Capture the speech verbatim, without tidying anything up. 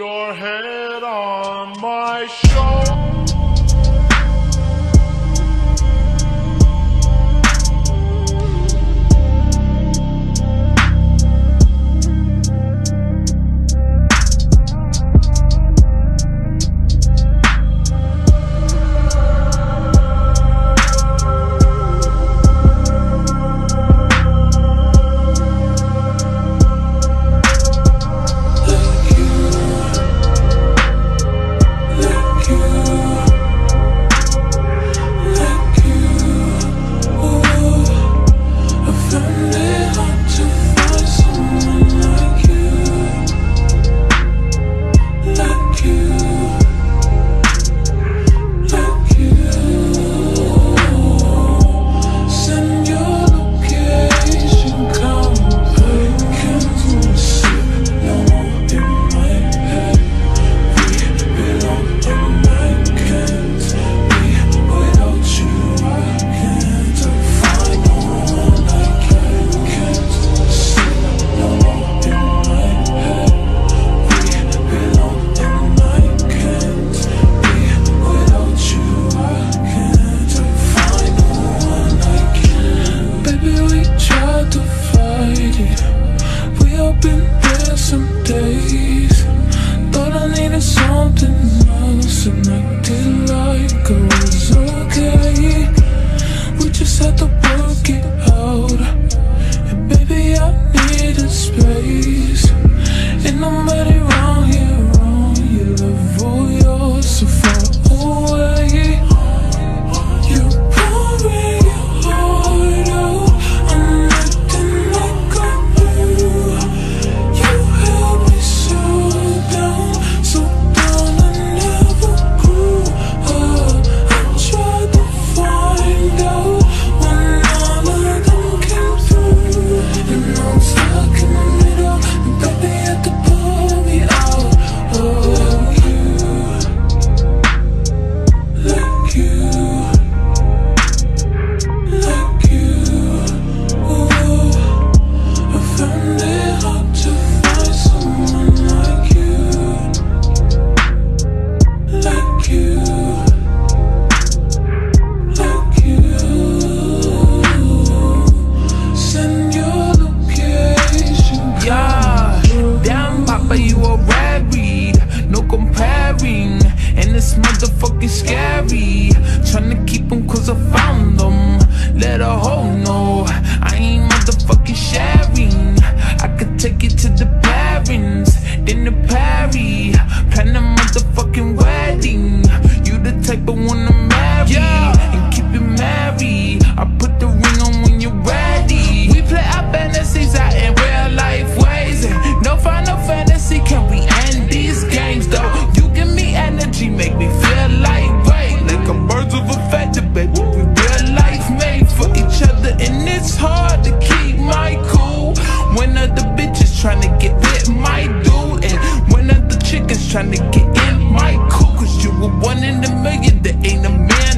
your head on my shoulder. Motherfucking scary, tryna keep them cause I found them. Let a hoe know I ain't motherfucking sharing. I could take it to the parents, then the party, plan a motherfucking wedding. You the type I wanna marry, yeah, and keep you married. I put the ring on when you're ready. We play our fantasies out in real life ways, and no final fantasy can we end these games though. You give me energy, make me feel lightweight, like a birds of a feather, baby. We real life made for each other, and it's hard to keep my cool when other bitches tryna get with my dude, and when other chickens tryna get in my cool. Cause you were one in a million, there ain't a man